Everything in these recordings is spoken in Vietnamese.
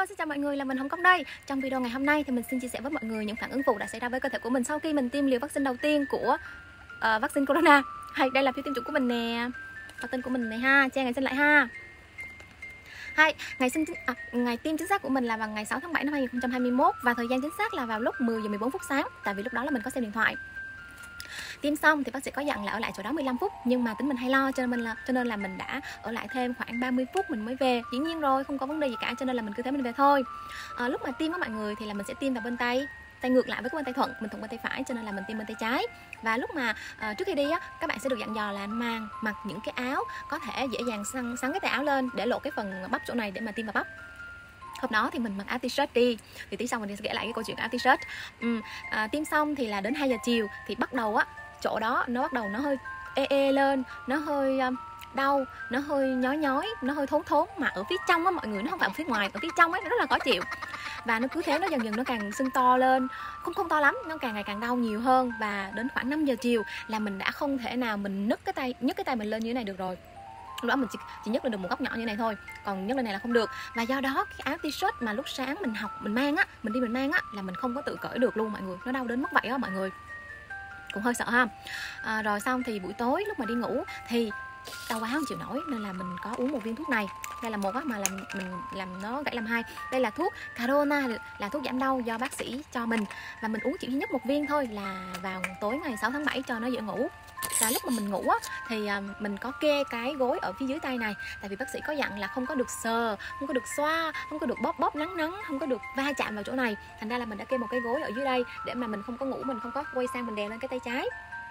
Hello, xin chào mọi người, là mình Hồng Kông đây. Trong video ngày hôm nay thì mình xin chia sẻ với mọi người những phản ứng phụ đã xảy ra với cơ thể của mình sau khi mình tiêm liều vaccine đầu tiên của vaccine corona. Hay, đây là phiếu tiêm chủng của mình nè, và tên của mình này ha, che ngày sinh lại ha. Hay, ngày tiêm chính xác của mình là vào ngày 6 tháng 7 năm 2021 và thời gian chính xác là vào lúc 10 giờ 14 phút sáng, tại vì lúc đó là mình có xem điện thoại. Tiêm xong thì bác sĩ có dặn là ở lại chỗ đó 15 phút, nhưng mà tính mình hay lo cho nên là mình đã ở lại thêm khoảng 30 phút mình mới về. Dĩ nhiên rồi, không có vấn đề gì cả, cho nên là mình cứ thế mình về thôi. Lúc mà tiêm với mọi người thì là mình sẽ tiêm vào bên tay ngược lại với cái bên tay thuận, mình thuận bên tay phải, cho nên là mình tiêm bên tay trái. Và lúc mà trước khi đi á, các bạn sẽ được dặn dò là mặc những cái áo có thể dễ dàng sắn cái tay áo lên để lộ cái phần bắp chỗ này để mà tiêm vào bắp. Hôm đó thì mình mặc áo t-shirt đi, thì tí sau mình sẽ kể lại cái câu chuyện áo t-shirt. Tiêm xong thì là đến 2 giờ chiều thì bắt đầu á, chỗ đó nó bắt đầu nó hơi ê lên, nó hơi đau, nó hơi nhói, nó hơi thốn mà ở phía trong á mọi người, nó không phải ở phía ngoài, ở phía trong ấy nó rất là khó chịu. Và nó cứ thế nó dần nó càng sưng to lên, không to lắm, nó càng ngày càng đau nhiều hơn. Và đến khoảng 5 giờ chiều là mình đã không thể nào mình nhấc cái tay mình lên như thế này được rồi. Lúc đó mình chỉ nhấc lên được một góc nhỏ như này thôi, còn nhấc lên này là không được. Và do đó cái áo t-shirt mà lúc sáng mình mang á là mình không có tự cởi được luôn mọi người, nó đau đến mức vậy á mọi người, cũng hơi sợ ha. Rồi xong thì buổi tối lúc mà đi ngủ thì đau quá không chịu nổi, nên là mình có uống một viên thuốc này. Đây là một á, mà mình làm nó gãy làm hai. Đây là thuốc Carona, là thuốc giảm đau do bác sĩ cho mình, và mình uống chỉ duy nhất một viên thôi, là vào tối ngày 6 tháng 7 cho nó dễ ngủ. Và lúc mà mình ngủ á, thì mình có kê cái gối ở phía dưới tay này, tại vì bác sĩ có dặn là không có được sờ, không có được xoa, không có được bóp nắng, không có được va chạm vào chỗ này. Thành ra là mình đã kê một cái gối ở dưới đây để mà mình không có ngủ, mình không có quay sang mình đè lên cái tay trái.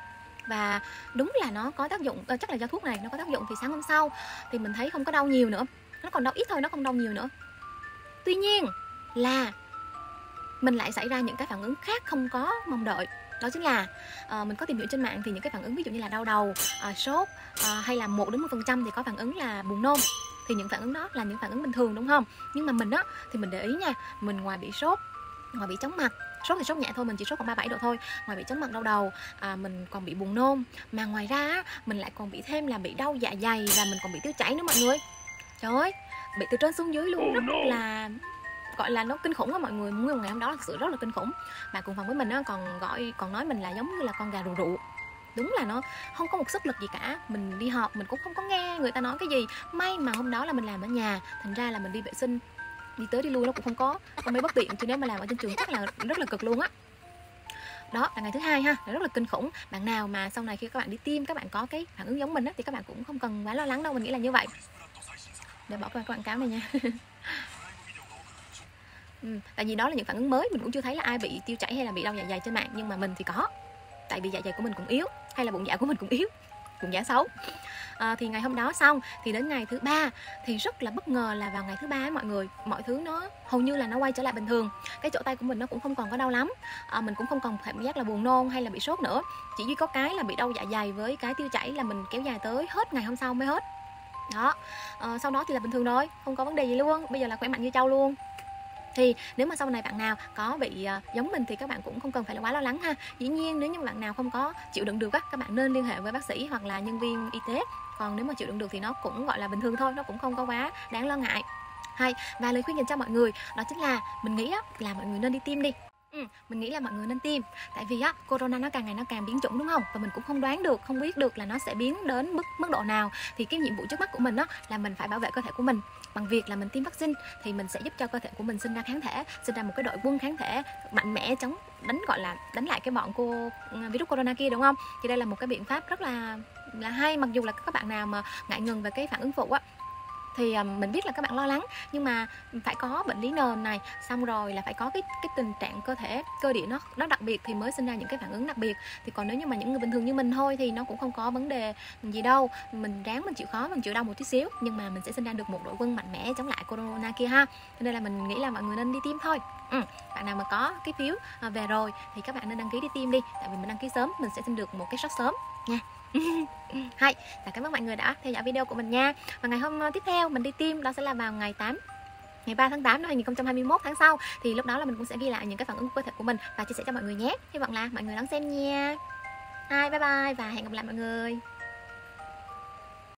Và đúng là nó có tác dụng, chắc là do thuốc này nó có tác dụng, thì sáng hôm sau thì mình thấy không có đau nhiều nữa, nó còn đau ít thôi, nó không đau nhiều nữa. Tuy nhiên là mình lại xảy ra những cái phản ứng khác không có mong đợi. Đó chính là mình có tìm hiểu trên mạng thì những cái phản ứng ví dụ như là đau đầu, sốt, hay là 1-10% thì có phản ứng là buồn nôn. Thì những phản ứng đó là những phản ứng bình thường đúng không? Nhưng mà mình á thì mình để ý nha, mình ngoài bị sốt, ngoài bị chóng mặt, sốt thì sốt nhẹ thôi, mình chỉ sốt còn 37 độ thôi, ngoài bị chóng mặt đau đầu, mình còn bị buồn nôn, mà ngoài ra mình lại còn bị thêm là bị đau dạ dày, và mình còn bị tiêu chảy nữa mọi người. Trời ơi, bị từ trên xuống dưới luôn, rất là gọi là nó kinh khủng á mọi người. Nguyên ngày hôm đó là thực sự rất là kinh khủng. Mà cùng phòng với mình á còn nói mình là giống như là con gà rù rụ. Đúng là nó không có một sức lực gì cả. Mình đi họp mình cũng không có nghe người ta nói cái gì. May mà hôm đó là mình làm ở nhà, thành ra là mình đi vệ sinh, đi tới đi lui nó cũng không có mấy bất tiện, chứ nếu mà làm ở trên trường chắc là rất là cực luôn á. Đó là ngày thứ hai ha, rất là kinh khủng. Bạn nào mà sau này khi các bạn đi tiêm các bạn có cái phản ứng giống mình á, thì các bạn cũng không cần quá lo lắng đâu, mình nghĩ là như vậy. Để bỏ qua cái quảng cáo này nha. Tại vì đó là những phản ứng mới, mình cũng chưa thấy là ai bị tiêu chảy hay là bị đau dạ dày trên mạng, nhưng mà mình thì có, tại vì dạ dày của mình cũng yếu, hay là bụng dạ của mình cũng yếu, bụng dạ xấu. Thì ngày hôm đó xong thì đến ngày thứ ba thì rất là bất ngờ là vào ngày thứ ba ấy mọi người, mọi thứ nó hầu như là nó quay trở lại bình thường. Cái chỗ tay của mình nó cũng không còn có đau lắm, mình cũng không còn cảm giác là buồn nôn hay là bị sốt nữa, chỉ duy có cái là bị đau dạ dày với cái tiêu chảy là mình kéo dài tới hết ngày hôm sau mới hết. Đó, sau đó thì là bình thường rồi, không có vấn đề gì luôn, bây giờ là khỏe mạnh như trâu luôn. Thì nếu mà sau này bạn nào có bị giống mình thì các bạn cũng không cần phải là quá lo lắng ha. Dĩ nhiên nếu như bạn nào không có chịu đựng được á, các bạn nên liên hệ với bác sĩ hoặc là nhân viên y tế. Còn nếu mà chịu đựng được thì nó cũng gọi là bình thường thôi, nó cũng không có quá đáng lo ngại. Hay, và lời khuyên dành cho mọi người đó chính là mình nghĩ á, là mọi người nên đi tiêm đi. Mình nghĩ là mọi người nên tiêm. Tại vì á, corona nó càng ngày nó càng biến chủng đúng không? Và mình cũng không đoán được, không biết được là nó sẽ biến đến mức độ nào. Thì cái nhiệm vụ trước mắt của mình á, là mình phải bảo vệ cơ thể của mình bằng việc là mình tiêm vaccine. Thì mình sẽ giúp cho cơ thể của mình sinh ra kháng thể, sinh ra một cái đội quân kháng thể mạnh mẽ chống đánh lại cái bọn virus corona kia đúng không? Thì đây là một cái biện pháp rất là hay. Mặc dù là các bạn nào mà ngại ngần về cái phản ứng phụ á, thì mình biết là các bạn lo lắng, nhưng mà phải có bệnh lý nền này, xong rồi là phải có cái tình trạng cơ địa nó đặc biệt thì mới sinh ra những cái phản ứng đặc biệt. Thì còn nếu như mà những người bình thường như mình thôi thì nó cũng không có vấn đề gì đâu, mình ráng mình chịu khó, mình chịu đau một tí xíu, nhưng mà mình sẽ sinh ra được một đội quân mạnh mẽ chống lại corona kia ha. Cho nên là mình nghĩ là mọi người nên đi tiêm thôi. Bạn nào mà có cái phiếu về rồi thì các bạn nên đăng ký đi tiêm đi, tại vì mình đăng ký sớm mình sẽ xin được một cái shot sớm nha. Hay, và cảm ơn mọi người đã theo dõi video của mình nha. Và ngày hôm tiếp theo mình đi tiêm đó sẽ là vào ngày 3 tháng 8 năm 2021, tháng sau. Thì lúc đó là mình cũng sẽ ghi lại những cái phản ứng cơ thể của mình và chia sẻ cho mọi người nhé. Hy vọng là mọi người đón xem nha. Bye bye và hẹn gặp lại mọi người.